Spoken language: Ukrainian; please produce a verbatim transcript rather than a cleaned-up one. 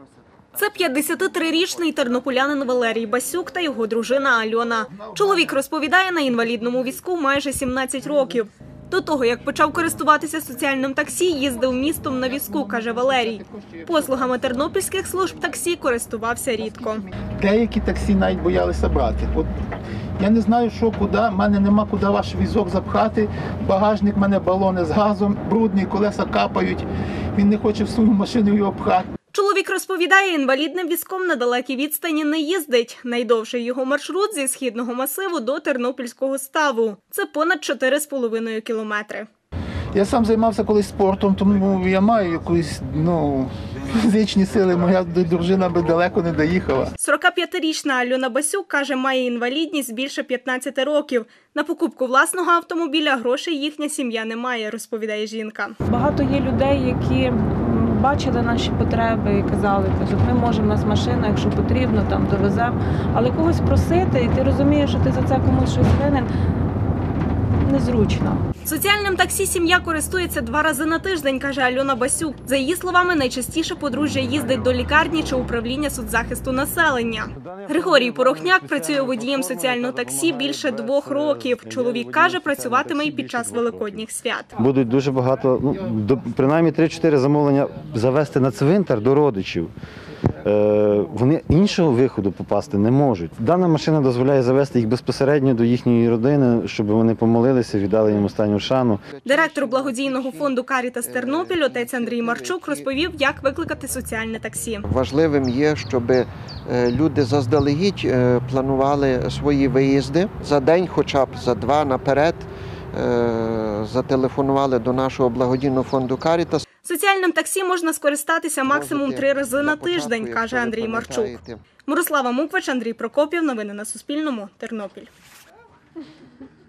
Це п'ятдесятитрирічний тернополянин Валерій Басюк та його дружина Альона. Чоловік розповідає, на інвалідному візку майже сімнадцять років. До того, як почав користуватися соціальним таксі, їздив містом на візку, каже Валерій. Послугами тернопільських служб таксі користувався рідко. Деякі таксі навіть боялися брати. От я не знаю, що, куди, в мене нема куди ваш візок запхати, багажник, в мене балони з газом, брудні, колеса капають, він не хоче в свою машину його пхати. Чоловік розповідає, інвалідним візком на далекі відстані не їздить. Найдовший його маршрут зі східного масиву до Тернопільського ставу. Це понад чотири з половиною кілометри. Я сам займався колись спортом, тому я маю якусь, ну, фізичні сили. Моя дружина би далеко не доїхала. сорокап'ятирічна Альона Басюк, каже, має інвалідність більше п'ятнадцяти років. На покупку власного автомобіля грошей їхня сім'я не має, розповідає жінка. Багато є людей, які бачили наші потреби і казали, кажуть, ми можемо, у нас машина, якщо потрібно, там довеземо. Але когось просити, і ти розумієш, що ти за це комусь щось винен, незручно. Соціальним таксі сім'я користується два рази на тиждень, каже Альона Басюк. За її словами, найчастіше подружжя їздить до лікарні чи управління соцзахисту населення. Григорій Порохняк працює водієм соціального таксі більше двох років. Чоловік каже, працюватиме і під час великодніх свят. Будуть дуже багато, ну, до, принаймні три-чотири замовлення завести на цвинтар до родичів. Е, вони іншого виходу попасти не можуть. Дана машина дозволяє завести їх безпосередньо до їхньої родини, щоб вони помолилися, віддали їм останню шану. Директор благодійного фонду «Карітас Тернопіль» отець Андрій Марчук розповів, як викликати соціальне таксі. Важливим є, щоб люди заздалегідь планували свої виїзди за день, хоча б за два наперед, зателефонували до нашого благодійного фонду «Карітас». Соціальним таксі можна скористатися максимум три рази на тиждень, каже Андрій Марчук. Мирослава Муквич, Андрій Прокопів. Новини на Суспільному. Тернопіль.